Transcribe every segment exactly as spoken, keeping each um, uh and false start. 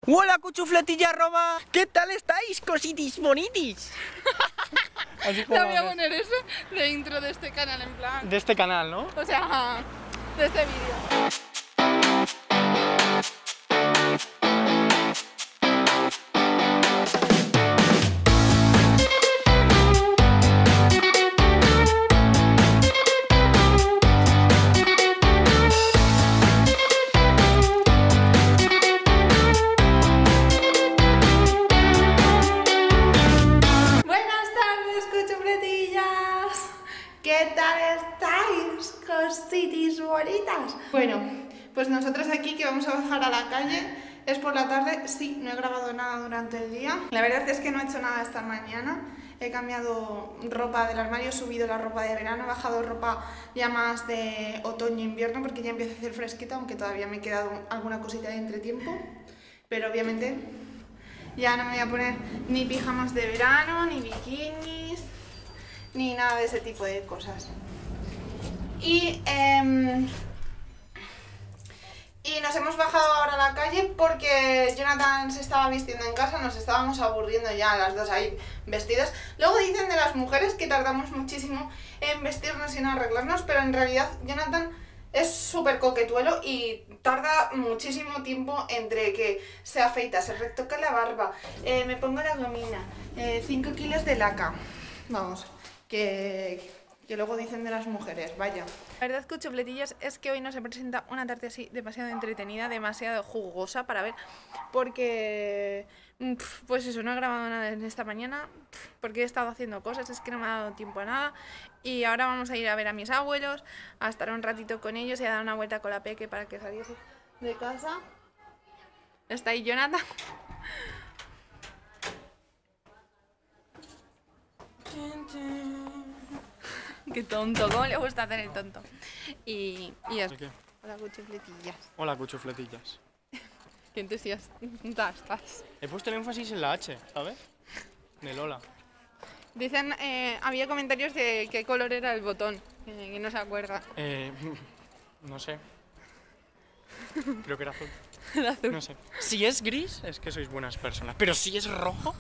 Hola cuchufletilla arroba, ¿qué tal estáis, cositis bonitis? Así como no voy a poner eso de intro de este canal, en plan... De este canal, ¿no? O sea, de este vídeo. ¿Qué tal estáis, cositis bonitas? Bueno, pues nosotros aquí que vamos a bajar a la calle, es por la tarde, sí, no he grabado nada durante el día. La verdad es que no he hecho nada esta mañana, he cambiado ropa del armario, he subido la ropa de verano, he bajado ropa ya más de otoño-invierno porque ya empieza a hacer fresquita, aunque todavía me he quedado alguna cosita de entretiempo, pero obviamente ya no me voy a poner ni pijamas de verano, ni bikinis, ni nada de ese tipo de cosas. Y, eh, y nos hemos bajado ahora a la calle porque Jonathan se estaba vistiendo en casa, nos estábamos aburriendo ya las dos ahí vestidas. Luego dicen de las mujeres que tardamos muchísimo en vestirnos y en arreglarnos, pero en realidad Jonathan es súper coquetuelo y tarda muchísimo tiempo entre que se afeita, se retoca la barba, eh, me pongo la gomina, cinco kilos de laca, vamos. Que, que luego dicen de las mujeres, vaya. La verdad, cuchufletillas, es que hoy no se presenta una tarde así demasiado entretenida, demasiado jugosa para ver, porque pues eso, no he grabado nada en esta mañana, porque he estado haciendo cosas, es que no me ha dado tiempo a nada, y ahora vamos a ir a ver a mis abuelos, a estar un ratito con ellos y a dar una vuelta con la Peque para que saliese de casa. Está ahí Jonathan. Qué tonto, cómo le gusta hacer el tonto. Y, y ya. ¿Qué? Hola, cuchufletillas. Hola cuchufletillas. Qué entusiasta estás. He puesto el énfasis en la H, ¿sabes? De Lola. Dicen, eh, había comentarios de qué color era el botón, eh, que no se acuerda. Eh, no sé. Creo que era azul. El azul. No sé. Si es gris, es que sois buenas personas. Pero si es rojo...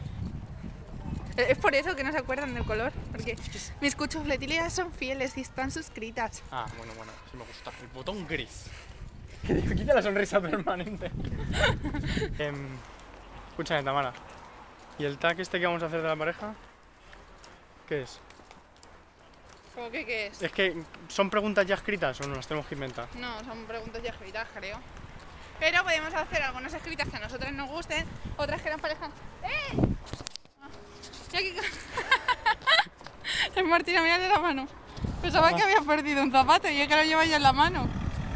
Es por eso que no se acuerdan del color, porque mis cuchufletillas son fieles y están suscritas. Ah, bueno, bueno, sí me gusta. El botón gris. Que te quita la sonrisa permanente. eh, escúchame, Tamara. ¿Y el tag este que vamos a hacer de la pareja? ¿Qué es? ¿Cómo que qué es? ¿Es que son preguntas ya escritas o no las tenemos que inventar? No, son preguntas ya escritas, creo. Pero podemos hacer algunas escritas que a nosotras nos gusten, otras que nos parezcan... ¡Eh! Es Martina, mírale la mano. Pensaba ah. que había perdido un zapato y es que lo lleva ya en la mano.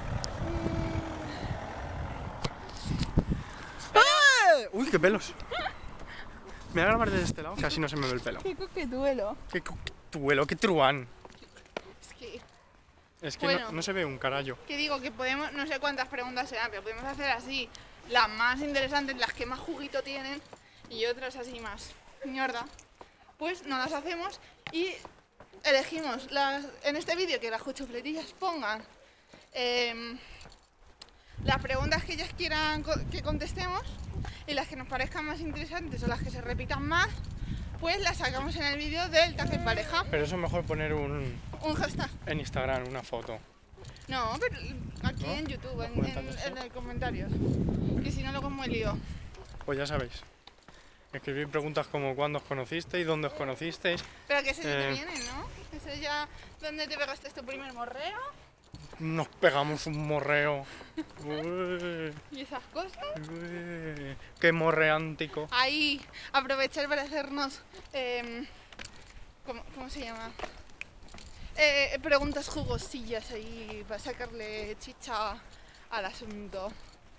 ¡Eh! ¡Uy, qué pelos! Me voy a grabar desde este lado, que así no se me ve el pelo. ¡Qué coquetuelo! ¡Qué coquetuelo, qué truán! Es que... Es que bueno, no, no se ve un carallo. Que digo que podemos, no sé cuántas preguntas serán, pero podemos hacer así las más interesantes, las que más juguito tienen, y otras así más mierda. Pues no las hacemos y elegimos las, en este vídeo que las cuchufletillas pongan eh, las preguntas que ellas quieran co que contestemos, y las que nos parezcan más interesantes o las que se repitan más, pues las sacamos en el vídeo del tag en pareja. Pero eso es mejor poner un... un hashtag. En Instagram, una foto. No, pero aquí ¿no? En YouTube, en, en, en el comentario. Que si no luego es muy lío. Pues ya sabéis. Escribir preguntas como ¿cuándo os conocisteis? ¿Dónde os conocisteis? Pero que ese eh, te viene, ¿no? Ese ya... ¿Dónde te pegaste tu primer morreo? Nos pegamos un morreo. ¿Y esas cosas? Uy, ¡qué morreántico! Ahí, aprovechar para hacernos... Eh, ¿cómo, ¿Cómo se llama? Eh, preguntas jugosillas ahí, para sacarle chicha al asunto.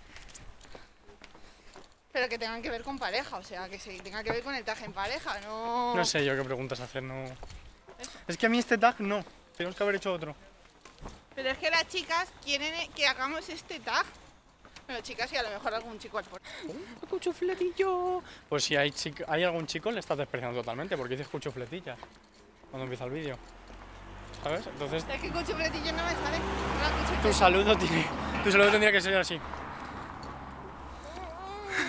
Pero que tengan que ver con pareja, o sea, que se tenga que ver con el tag en pareja, no... No sé yo qué preguntas hacer, no... ¿Eso? Es que a mí este tag no, tenemos que haber hecho otro. Pero es que las chicas quieren que hagamos este tag. Bueno, chicas, y a lo mejor algún chico al por... ¡Uh, cuchufletillo! Pues si hay, hay algún chico le estás despreciando totalmente, porque dices cuchufletilla cuando empieza el vídeo. ¿Sabes? Entonces... Es que cuchufletillo no me sale. Tu saludo tiene... Tu saludo tendría que ser así.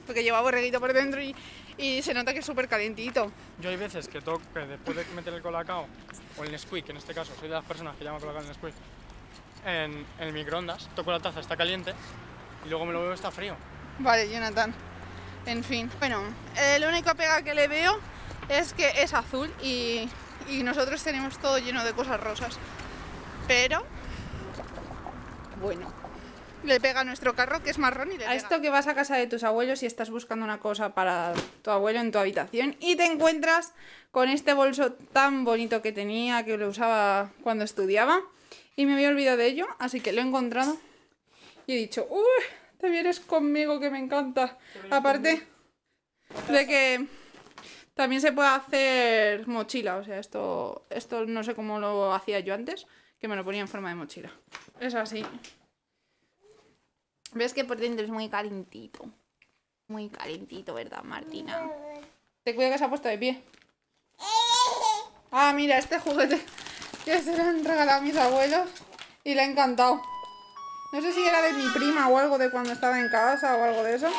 porque lleva borreguito por dentro y, y se nota que es súper calientito. Yo hay veces que toco, que después de meter el colacao, o el Nesquik, en este caso, soy de las personas que llaman colacao el Nesquik, en, en el microondas, toco la taza, está caliente, y luego me lo veo, está frío. Vale, Jonathan. En fin. Bueno, el único pega que le veo es que es azul y, y nosotros tenemos todo lleno de cosas rosas. Pero, bueno, le pega a nuestro carro que es marrón y le pega. A esto que vas a casa de tus abuelos y estás buscando una cosa para tu abuelo en tu habitación y te encuentras con este bolso tan bonito que tenía, que lo usaba cuando estudiaba y me había olvidado de ello, así que lo he encontrado y he dicho, uy, te vienes conmigo que me encanta. Aparte de que también se puede hacer mochila, o sea, esto, esto no sé cómo lo hacía yo antes, que me lo ponía en forma de mochila. Es así. ¿Ves que por dentro es muy calentito? Muy calentito, ¿verdad, Martina? Te cuida que se ha puesto de pie. Ah, mira, este juguete que se lo han regalado a mis abuelos y le ha encantado. No sé si era de mi prima o algo de cuando estaba en casa o algo de eso.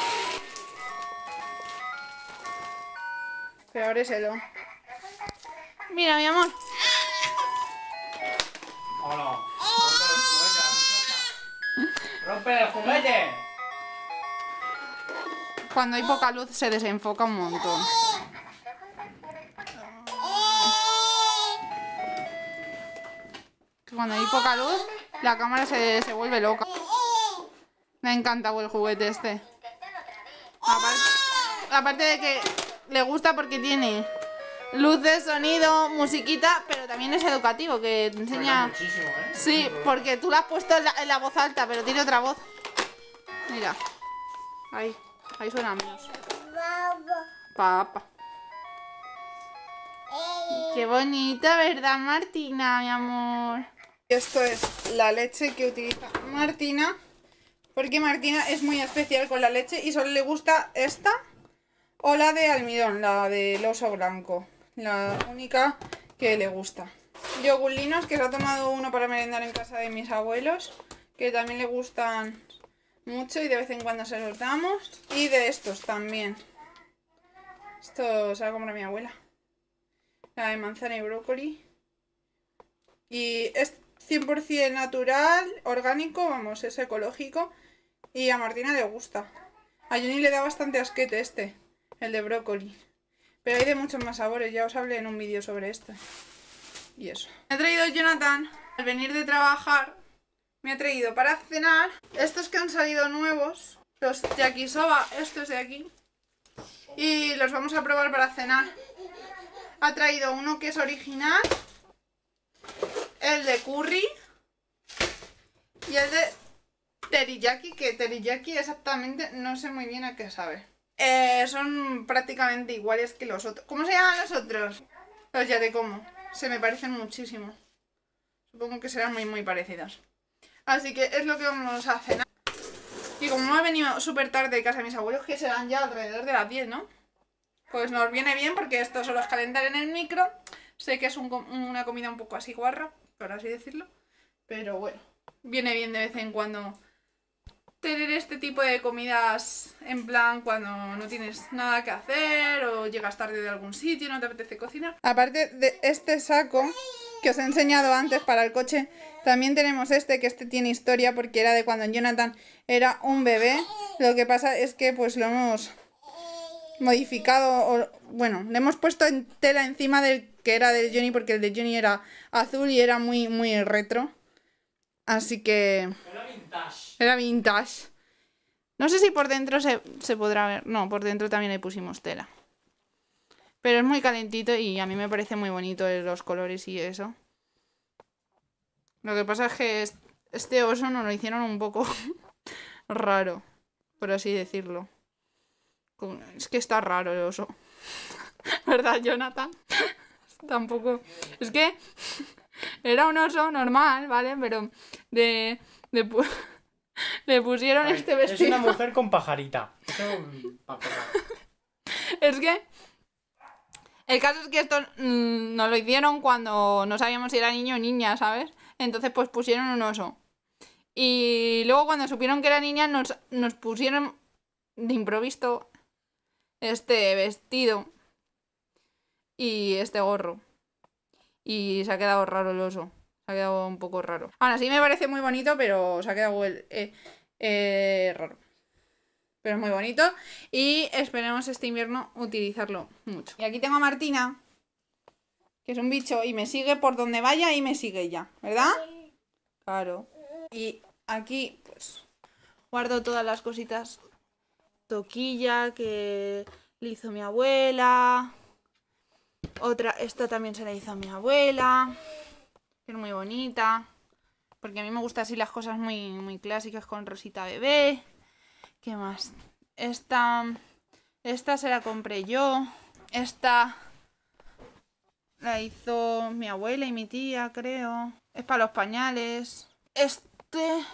Pero ábreselo. Mira, mi amor. Hola. ¡Rompe el juguete! Cuando hay poca luz se desenfoca un montón. Cuando hay poca luz, la cámara se, se vuelve loca. Me ha encantado el juguete este. Aparte, aparte de que le gusta porque tiene luz de sonido, musiquita, pero también es educativo, que te enseña... Muchísimo, ¿eh? Sí, porque tú la has puesto en la, en la voz alta, pero tiene otra voz. Mira. Ahí, ahí suenan míos. Papá. Qué bonita, ¿verdad, Martina, mi amor? Esto es la leche que utiliza Martina, porque Martina es muy especial con la leche y solo le gusta esta o la de almidón, la del oso blanco. La única que le gusta. Yogurlinos, que se ha tomado uno para merendar en casa de mis abuelos, que también le gustan mucho y de vez en cuando se los damos. Y de estos también. Esto se lo compra mi abuela. La de manzana y brócoli. Y es cien por cien natural, orgánico, vamos, es ecológico. Y a Martina le gusta. A Johnny le da bastante asquete este, el de brócoli. Pero hay de muchos más sabores, ya os hablé en un vídeo sobre este. Y eso. Me ha traído Jonathan, al venir de trabajar, me ha traído para cenar estos que han salido nuevos, los yakisoba, estos de aquí. Y los vamos a probar para cenar. Ha traído uno que es original, el de curry y el de teriyaki, que teriyaki exactamente no sé muy bien a qué sabe. Eh, son prácticamente iguales que los otros. ¿Cómo se llaman los otros? Los ya te como. Se me parecen muchísimo. Supongo que serán muy muy parecidos. Así que es lo que vamos a cenar. Y como he venido súper tarde de casa de mis abuelos, que serán ya alrededor de las diez, ¿no? Pues nos viene bien porque esto solo es calentar en el micro. Sé que es un, una comida un poco así guarra, por así decirlo. Pero bueno, viene bien de vez en cuando tener este tipo de comidas en plan cuando no tienes nada que hacer o llegas tarde de algún sitio y no te apetece cocinar. Aparte de este saco que os he enseñado antes para el coche, también tenemos este, que este tiene historia porque era de cuando Jonathan era un bebé. Lo que pasa es que pues lo hemos modificado, o, bueno, le hemos puesto en tela encima del que era del Johnny porque el de Johnny era azul y era muy, muy retro. Así que... Era vintage. Era vintage. No sé si por dentro se, se podrá ver. No, por dentro también le pusimos tela. Pero es muy calentito y a mí me parece muy bonito los colores y eso. Lo que pasa es que este oso nos lo hicieron un poco raro, por así decirlo. Es que está raro el oso. ¿Verdad, Jonathan? Tampoco... Es que... Era un oso normal, ¿vale? Pero de, de pu le pusieron ver, este vestido. Es una mujer con pajarita. Eso, es que... El caso es que esto mmm, nos lo hicieron cuando no sabíamos si era niño o niña, ¿sabes? Entonces pues pusieron un oso. Y luego cuando supieron que era niña nos, nos pusieron de improviso, este vestido y este gorro. Y se ha quedado raro el oso. Se ha quedado un poco raro. Ahora sí me parece muy bonito, pero se ha quedado el, eh, eh, raro. Pero es muy bonito. Y esperemos este invierno utilizarlo mucho. Y aquí tengo a Martina, que es un bicho y me sigue por donde vaya y me sigue ya, ¿verdad? Claro. Y aquí pues guardo todas las cositas. Toquilla que le hizo mi abuela. Otra, esta también se la hizo a mi abuela. Que es muy bonita. Porque a mí me gustan así las cosas muy, muy clásicas con Rosita bebé. ¿Qué más? Esta, esta se la compré yo. Esta la hizo mi abuela y mi tía, creo. Es para los pañales. Este,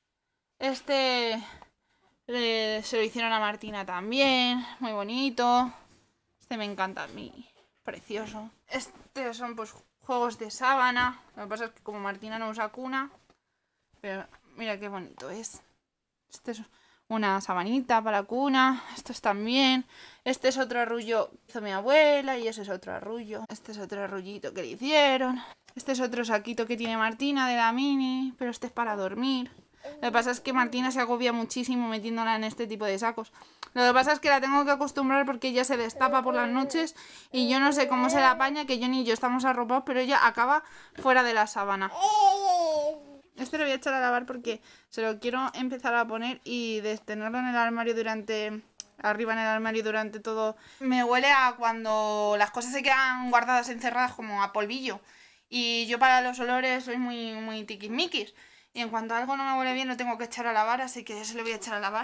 este eh, se lo hicieron a Martina también. Muy bonito. Este me encanta a mí. Precioso. Estos son pues juegos de sábana. Lo que pasa es que como Martina no usa cuna. Pero mira qué bonito es. Este es una sabanita para la cuna. Estos también. Este es otro arrullo que hizo mi abuela. Y ese es otro arrullo. Este es otro arrullito que le hicieron. Este es otro saquito que tiene Martina de la mini. Pero este es para dormir. Lo que pasa es que Martina se agobia muchísimo metiéndola en este tipo de sacos. Lo que pasa es que la tengo que acostumbrar porque ella se destapa por las noches. Y yo no sé cómo se la apaña, que yo ni yo estamos arropados, pero ella acaba fuera de la sábana. Este lo voy a echar a lavar porque se lo quiero empezar a poner y de tenerlo en el armario durante... arriba en el armario durante todo... Me huele a cuando las cosas se quedan guardadas, encerradas, como a polvillo. Y yo para los olores soy muy, muy tiquismiquis. Y en cuanto algo no me huele bien lo tengo que echar a lavar, así que se lo voy a echar a lavar.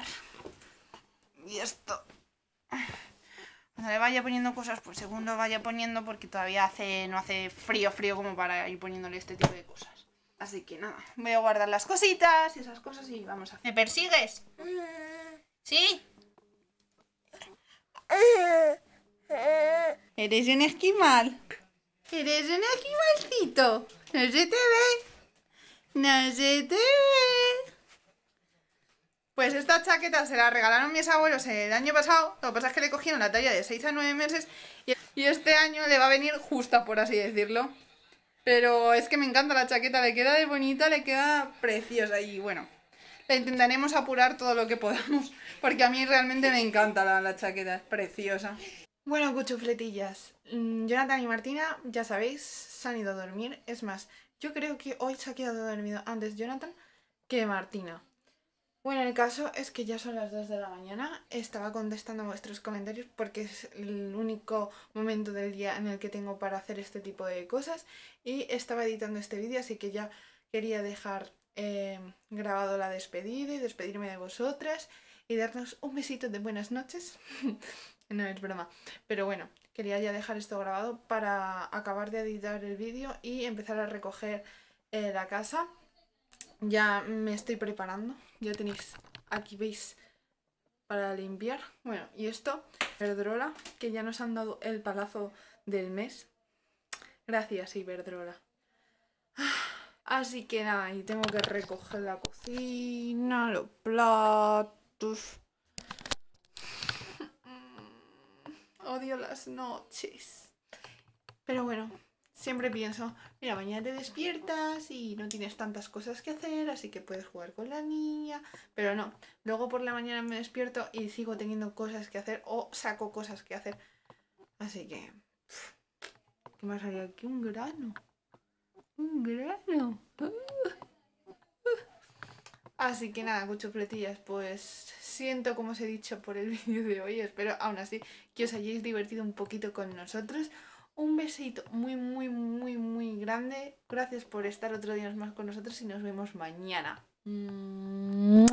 Y esto... Cuando le vaya poniendo cosas, pues según lo vaya poniendo, porque todavía hace no hace frío, frío como para ir poniéndole este tipo de cosas. Así que nada, voy a guardar las cositas y esas cosas y vamos a hacer. ¿Me persigues? ¿Sí? Eres un esquimal. Eres un esquimalcito. No se te ve. No se te ve. Pues esta chaqueta se la regalaron mis abuelos el año pasado. Lo que pasa es que le cogieron la talla de seis a nueve meses. Y este año le va a venir justa, por así decirlo. Pero es que me encanta la chaqueta, le queda de bonita, le queda preciosa. Y bueno, la intentaremos apurar todo lo que podamos, porque a mí realmente me encanta la, la chaqueta, es preciosa. Bueno, cuchufletillas, Jonathan y Martina, ya sabéis, se han ido a dormir. Es más, yo creo que hoy se ha quedado dormido antes Jonathan que Martina. Bueno, el caso es que ya son las dos de la mañana, estaba contestando a vuestros comentarios porque es el único momento del día en el que tengo para hacer este tipo de cosas y estaba editando este vídeo, así que ya quería dejar eh, grabado la despedida y despedirme de vosotras y darnos un besito de buenas noches. No es broma, pero bueno, quería ya dejar esto grabado para acabar de editar el vídeo y empezar a recoger eh, la casa. Ya me estoy preparando, ya tenéis, aquí veis, para limpiar. Bueno, y esto, Iberdrola, que ya nos han dado el palazo del mes. Gracias, Iberdrola. Así que nada, y tengo que recoger la cocina, los platos. Odio las noches. Pero bueno, siempre pienso, mira, mañana te despiertas y no tienes tantas cosas que hacer, así que puedes jugar con la niña. Pero no, luego por la mañana me despierto y sigo teniendo cosas que hacer o saco cosas que hacer. Así que... ¿qué me ha salido aquí? Un grano. Un grano. Uh, uh. Así que nada, cuchufletillas, pues siento como os he dicho por el vídeo de hoy. Espero aún así que os hayáis divertido un poquito con nosotros. Un besito muy, muy, muy, muy grande. Gracias por estar otro día más con nosotros y nos vemos mañana.